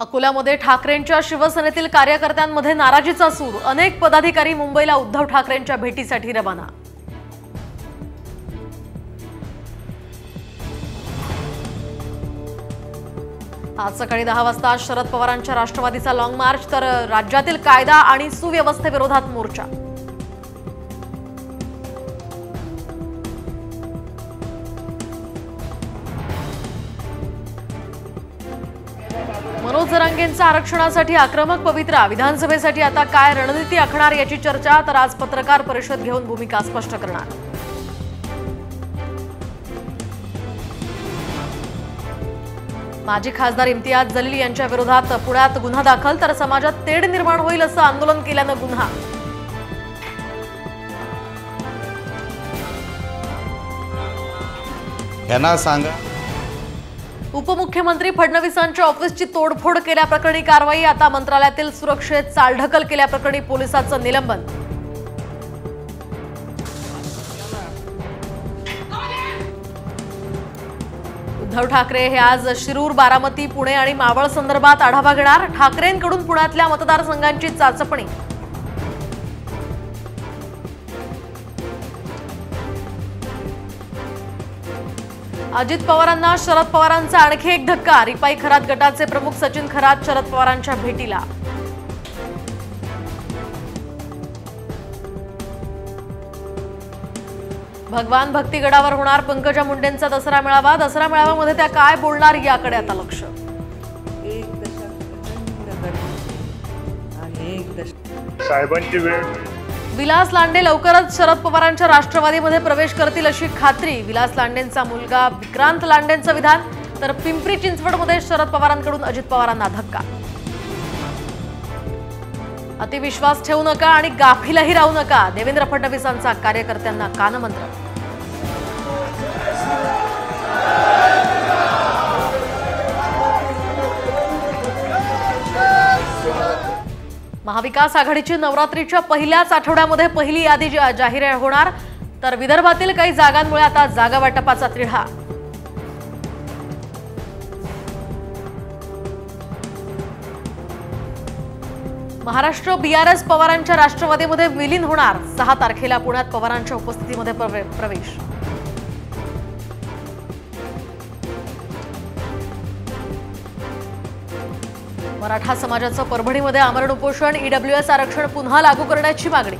अकोल्यामध्ये ठाकरेंच्या शिवसेनेतील कार्यकर्त्यांमध्ये नाराजीचा सूर। अनेक पदाधिकारी मुंबईला उद्धव ठाकरेंच्या भेटीसाठी रवाना। आज सकाळी 10 वाजता शरद पवारांच्या राष्ट्रवादीचा लॉंग मार्च, तर राज्यातील कायदा आणि सुव्यवस्थेविरोधात मोर्चा। मनोज जरांगेंचा आरक्षणासाठी आक्रमक पवित्रा। विधानसभेसाठी आता काय रणनीती आखणार याची चर्चा, तर आज पत्रकार परिषद घेऊन भूमिका स्पष्ट करणार। माजी खासदार इम्तियाज जलील यांच्या विरोधात पुण्यात गुन्हा दाखल, तर समाजात तेढ निर्माण होईल असं आंदोलन केल्यानं गुन्हा। यांना सांगा। उपमुख्यमंत्री फडणवीसांच्या ऑफिसची तोडफोड केल्याप्रकरणी कारवाई। आता मंत्रालयातील सुरक्षेत चालढकल केल्याप्रकरणी पोलिसांचं निलंबन। उद्धव ठाकरे हे आज शिरूर, बारामती, पुणे आणि मावळ संदर्भात आढावा घेणार। ठाकरेंकडून पुण्यातल्या मतदारसंघांची चाचपणी। अजित पवारांना शरद पवारांचा आणखी एक धक्का। रिपाई खरात गटाचे प्रमुख सचिन खरात शरद पवारांच्या भेटीला। भगवान भक्तीगडावर होणार पंकजा मुंडेंचा दसरा मेळावा। दसरा मेळाव्यामध्ये त्या काय बोलणार याकडे आता लक्ष। साहेबांची वेळ। विलास लांडे लवकरच शरद पवारांच्या राष्ट्रवादीमध्ये प्रवेश करतील अशी खात्री। विलास लांडेंचा मुलगा विक्रांत लांडेंचं विधान, तर पिंपरी चिंचवडमध्ये शरद पवारांकडून अजित पवारांना धक्का। अतिविश्वास ठेवू नका आणि गाफीलही राहू नका, देवेंद्र फडणवीसांचा कार्यकर्त्यांना कानमंत्र। महाविकास आघाडीची नवरात्रीच्या पहिल्याच आठवड्यामध्ये पहिली यादी जाहीर होणार, तर विदर्भातील काही जागांमुळे आता जागा वाटपाचा तिढा। महाराष्ट्र बीआरएस पवारांच्या राष्ट्रवादीमध्ये विलीन होणार। 6 तारखेला पुण्यात पवारांच्या उपस्थितीमध्ये प्रवेश। मराठा समाजाचं परभणीमध्ये आमरण उपोषण। ईडब्ल्यूएस आरक्षण पुन्हा लागू करण्याची मागणी।